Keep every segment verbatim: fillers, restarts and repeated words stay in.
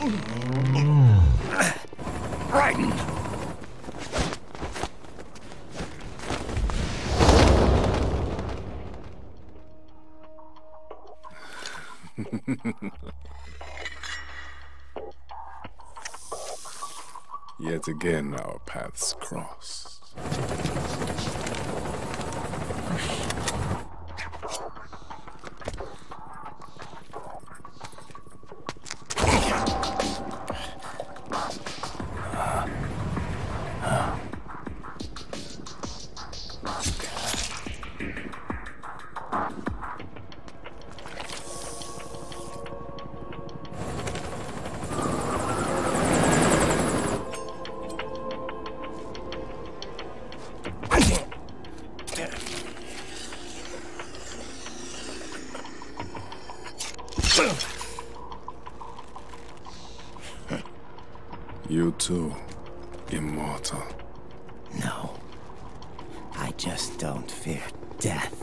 Raiden! Yet again our paths crossed. You too, immortal. No. I just don't fear death.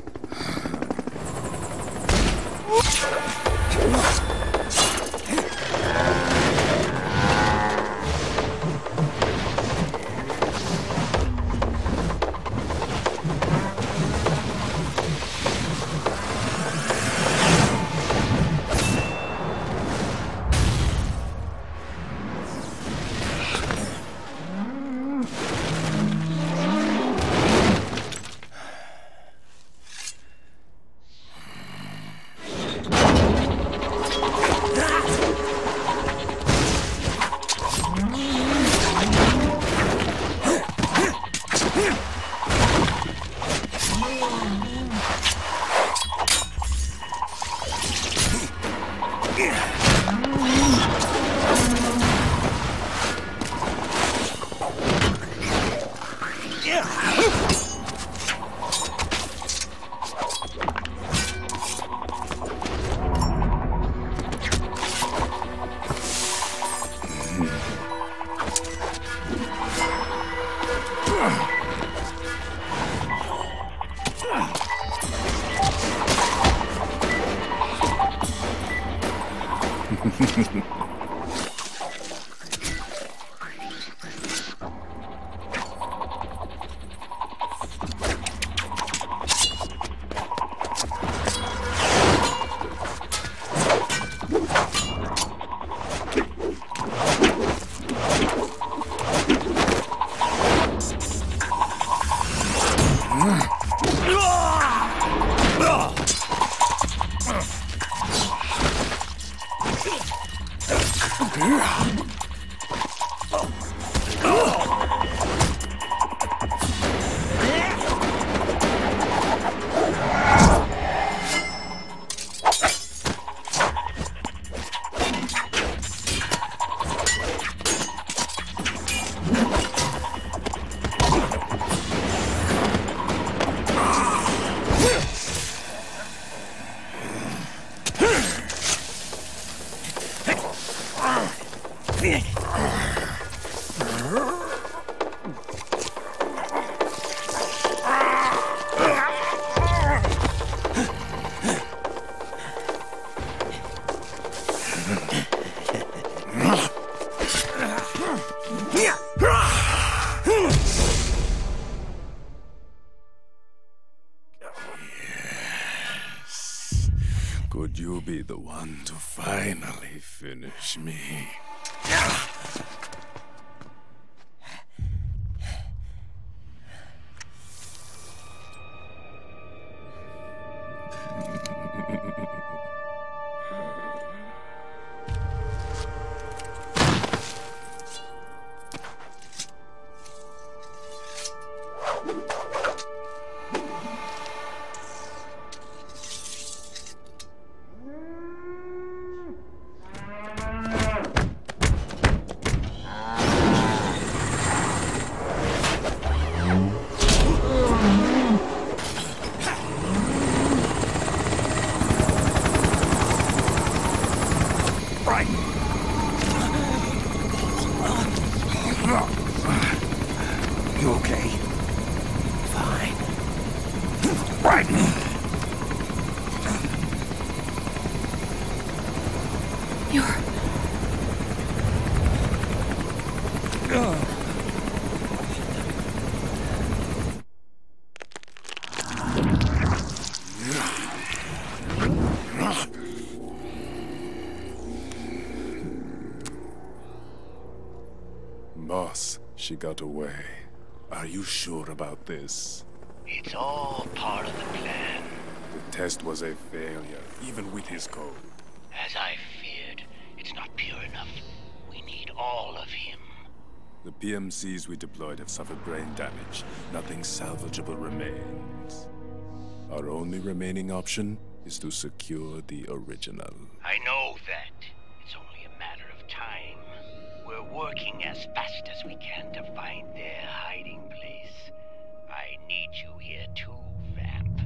Could you be the one to finally finish me? You okay? Fine. Raiden! You're... boss, she got away. Are you sure about this? It's all part of the plan. The test was a failure, even with his code. As I feared, it's not pure enough. We need all of him. The P M Cs we deployed have suffered brain damage. Nothing salvageable remains. Our only remaining option is to secure the original. I know that. It's only a matter of time. We're working as fast as we can to find their hiding place. I need you here too, Vamp.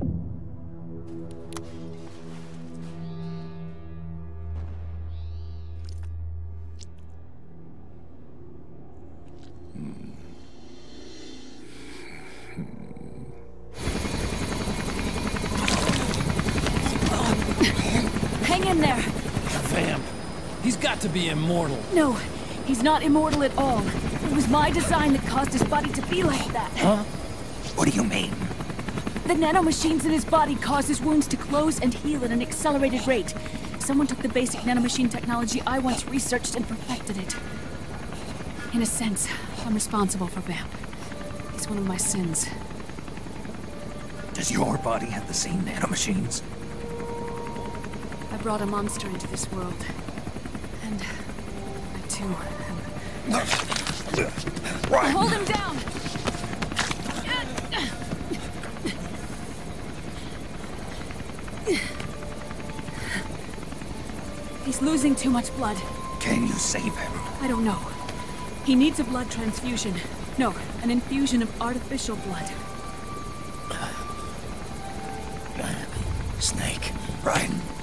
Hang in there! Vamp. He's got to be immortal. No, he's not immortal at all. It was my design that caused his body to be like that. Huh? What do you mean? The nanomachines in his body cause his wounds to close and heal at an accelerated rate. Someone took the basic nanomachine technology I once researched and perfected it. In a sense, I'm responsible for Vamp. He's one of my sins. Does your body have the same nanomachines? I brought a monster into this world. And I too am... Right. Hold him down! He's losing too much blood. Can you save him? I don't know. He needs a blood transfusion. No, an infusion of artificial blood. Snake, Raiden.